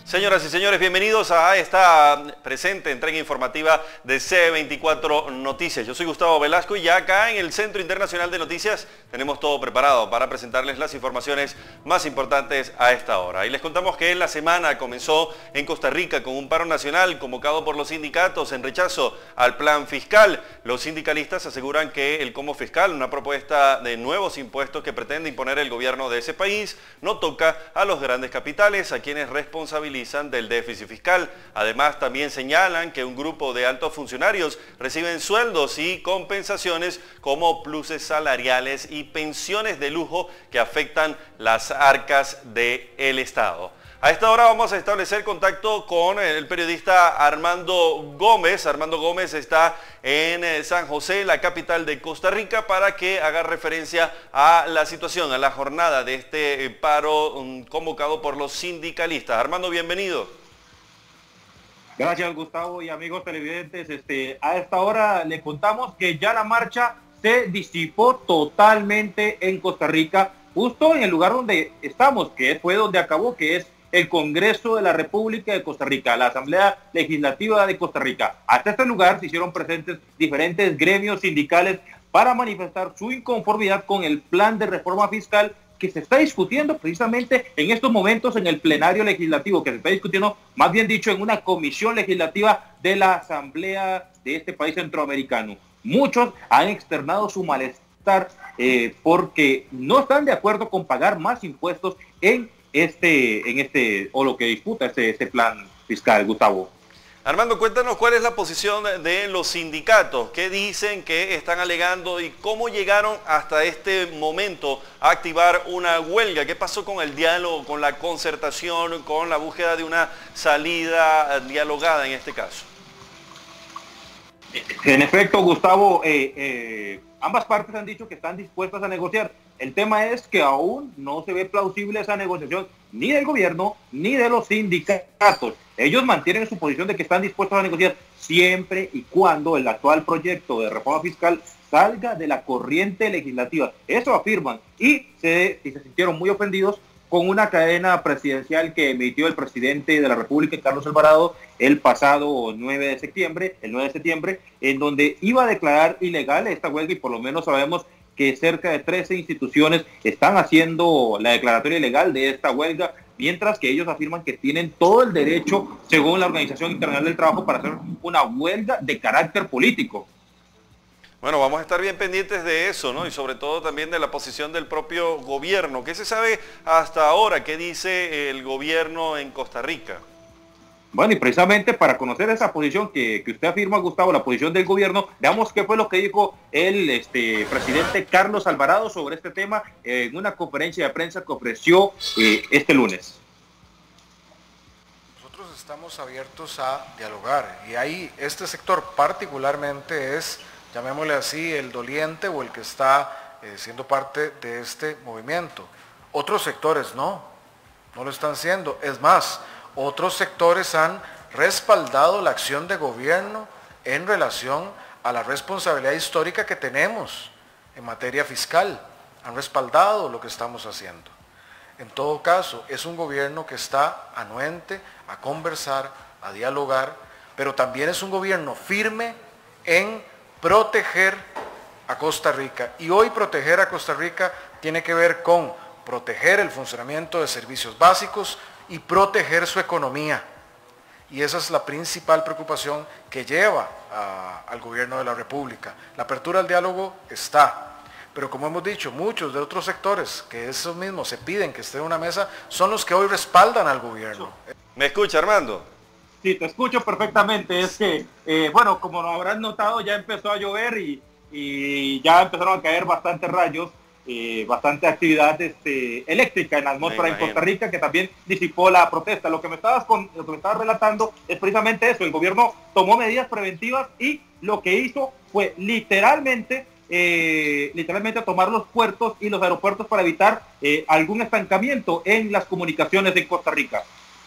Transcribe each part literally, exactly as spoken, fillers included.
Señoras y señores, bienvenidos a esta presente entrega informativa de C veinticuatro Noticias. Yo soy Gustavo Velasco y ya acá en el Centro Internacional de Noticias tenemos todo preparado para presentarles las informaciones más importantes a esta hora. Y les contamos que la semana comenzó en Costa Rica con un paro nacional convocado por los sindicatos en rechazo al plan fiscal. Los sindicalistas aseguran que el combo fiscal, una propuesta de nuevos impuestos que pretende imponer el gobierno de ese país, no toca a los grandes capitales, a quienes responsabilizan del déficit fiscal. Además, también señalan que un grupo de altos funcionarios reciben sueldos y compensaciones como pluses salariales y pensiones de lujo que afectan las arcas del Estado. A esta hora vamos a establecer contacto con el periodista Armando Gómez. Armando Gómez está en San José, la capital de Costa Rica, para que haga referencia a la situación, a la jornada de este paro convocado por los sindicalistas. Armando, bienvenido. Gracias, Gustavo, y amigos televidentes. Este, a esta hora le contamos que ya la marcha se disipó totalmente en Costa Rica, justo en el lugar donde estamos, que fue donde acabó, que es el Congreso de la República de Costa Rica, la Asamblea Legislativa de Costa Rica. Hasta este lugar se hicieron presentes diferentes gremios sindicales para manifestar su inconformidad con el plan de reforma fiscal que se está discutiendo precisamente en estos momentos en el plenario legislativo, que se está discutiendo, más bien dicho, en una comisión legislativa de la Asamblea de este país centroamericano. Muchos han externado su malestar eh, porque no están de acuerdo con pagar más impuestos en este, en este, o lo que disputa este, este plan fiscal, Gustavo. Armando, cuéntanos cuál es la posición de los sindicatos, qué dicen, qué están alegando y cómo llegaron hasta este momento a activar una huelga. ¿Qué pasó con el diálogo, con la concertación, con la búsqueda de una salida dialogada en este caso? En efecto, Gustavo, eh, eh, ambas partes han dicho que están dispuestas a negociar. El tema es que aún no se ve plausible esa negociación ni del gobierno ni de los sindicatos. Ellos mantienen su posición de que están dispuestos a negociar siempre y cuando el actual proyecto de reforma fiscal salga de la corriente legislativa. Eso afirman y se, y se sintieron muy ofendidos con una cadena presidencial que emitió el presidente de la República, Carlos Alvarado, el pasado nueve de septiembre, el nueve de septiembre, en donde iba a declarar ilegal esta huelga, y por lo menos sabemos que cerca de trece instituciones están haciendo la declaratoria ilegal de esta huelga, mientras que ellos afirman que tienen todo el derecho, según la Organización Internacional del Trabajo, para hacer una huelga de carácter político. Bueno, vamos a estar bien pendientes de eso, ¿no? Y sobre todo también de la posición del propio gobierno. ¿Qué se sabe hasta ahora? ¿Qué dice el gobierno en Costa Rica? Bueno, y precisamente para conocer esa posición que, que usted afirma, Gustavo, la posición del gobierno, veamos qué fue lo que dijo el este, presidente Carlos Alvarado sobre este tema en una conferencia de prensa que ofreció eh, este lunes. Nosotros estamos abiertos a dialogar, y ahí este sector particularmente es, llamémosle así, el doliente o el que está eh, siendo parte de este movimiento. Otros sectores no, no lo están siendo. Es más, otros sectores han respaldado la acción de gobierno en relación a la responsabilidad histórica que tenemos en materia fiscal. Han respaldado lo que estamos haciendo. En todo caso, es un gobierno que está anuente a conversar, a dialogar, pero también es un gobierno firme en proteger a Costa Rica. Y hoy proteger a Costa Rica tiene que ver con proteger el funcionamiento de servicios básicos y proteger su economía. Y esa es la principal preocupación que lleva a, al gobierno de la República. La apertura al diálogo está, pero como hemos dicho, muchos de otros sectores que esos mismos se piden que estén en una mesa son los que hoy respaldan al gobierno. ¿Me escucha, Armando? Sí, te escucho perfectamente. Es que, eh, bueno, como lo habrán notado, ya empezó a llover y, y ya empezaron a caer bastantes rayos. Eh, bastante actividad este, eléctrica en la atmósfera en Costa Rica, que también disipó la protesta. Lo que me estabas con, lo que me estabas relatando es precisamente eso. El gobierno tomó medidas preventivas y lo que hizo fue literalmente eh, literalmente tomar los puertos y los aeropuertos para evitar eh, algún estancamiento en las comunicaciones de Costa Rica.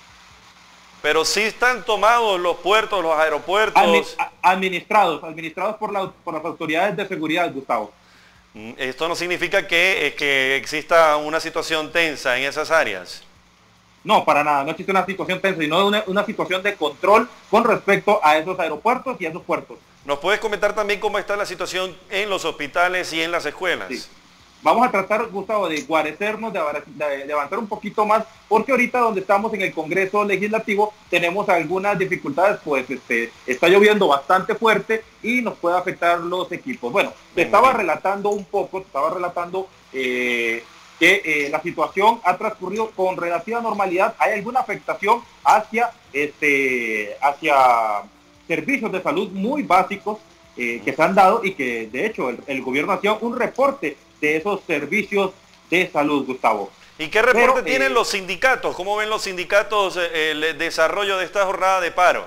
Pero sí están tomados los puertos, los aeropuertos. Admi administrados, administrados por, la, por las autoridades de seguridad, Gustavo. Esto no significa que, que exista una situación tensa en esas áreas. No, para nada, no existe una situación tensa, sino una, una situación de control con respecto a esos aeropuertos y a esos puertos. ¿Nos puedes comentar también cómo está la situación en los hospitales y en las escuelas? Sí. Vamos a tratar, Gustavo, de guarecernos, de, de, de avanzar un poquito más, porque ahorita donde estamos en el Congreso Legislativo tenemos algunas dificultades, pues este, está lloviendo bastante fuerte y nos puede afectar los equipos. Bueno, te estaba relatando un poco, te estaba relatando eh, que eh, la situación ha transcurrido con relativa normalidad. Hay alguna afectación hacia, este, hacia servicios de salud muy básicos eh, que se han dado y que de hecho el, el gobierno hacía un reporte de esos servicios de salud, Gustavo. ¿Y qué reporte Pero, tienen eh, los sindicatos? ¿Cómo ven los sindicatos eh, el desarrollo de esta jornada de paro?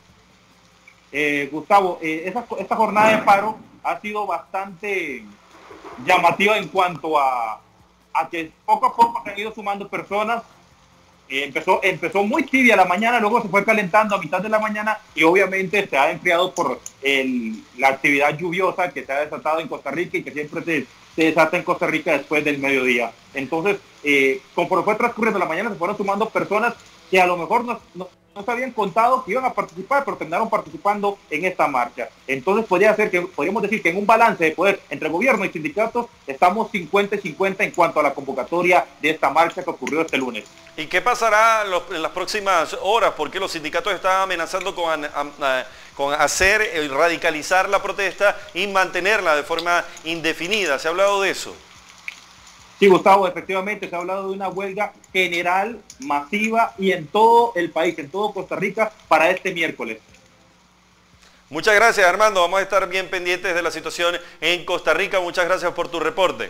Eh, Gustavo, eh, esa, esta jornada de paro ha sido bastante llamativa en cuanto a, a que poco a poco se han ido sumando personas. Eh, empezó, empezó muy tibia la mañana, luego se fue calentando a mitad de la mañana y obviamente se ha enfriado por el, la actividad lluviosa que se ha desatado en Costa Rica y que siempre se, se desata en Costa Rica después del mediodía. Entonces, eh, conforme fue transcurriendo la mañana, se fueron sumando personas que a lo mejor no, no, no se habían contado que iban a participar, pero terminaron participando en esta marcha. Entonces podría ser que, podríamos decir que en un balance de poder entre gobierno y sindicatos, estamos cincuenta y cincuenta en cuanto a la convocatoria de esta marcha que ocurrió este lunes. ¿Y qué pasará en las próximas horas? Porque los sindicatos están amenazando con, con hacer, radicalizar la protesta y mantenerla de forma indefinida. ¿Se ha hablado de eso? Sí, Gustavo, efectivamente se ha hablado de una huelga general, masiva y en todo el país, en todo Costa Rica, para este miércoles. Muchas gracias, Armando. Vamos a estar bien pendientes de la situación en Costa Rica. Muchas gracias por tu reporte.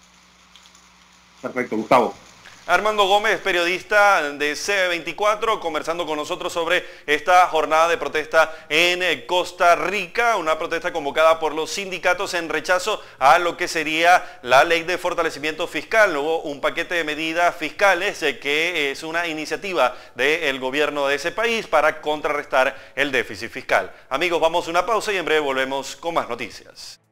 Perfecto, Gustavo. Armando Gómez, periodista de C B veinticuatro, conversando con nosotros sobre esta jornada de protesta en Costa Rica, una protesta convocada por los sindicatos en rechazo a lo que sería la ley de fortalecimiento fiscal. Hubo un paquete de medidas fiscales que es una iniciativa del gobierno de ese país para contrarrestar el déficit fiscal. Amigos, vamos a una pausa y en breve volvemos con más noticias.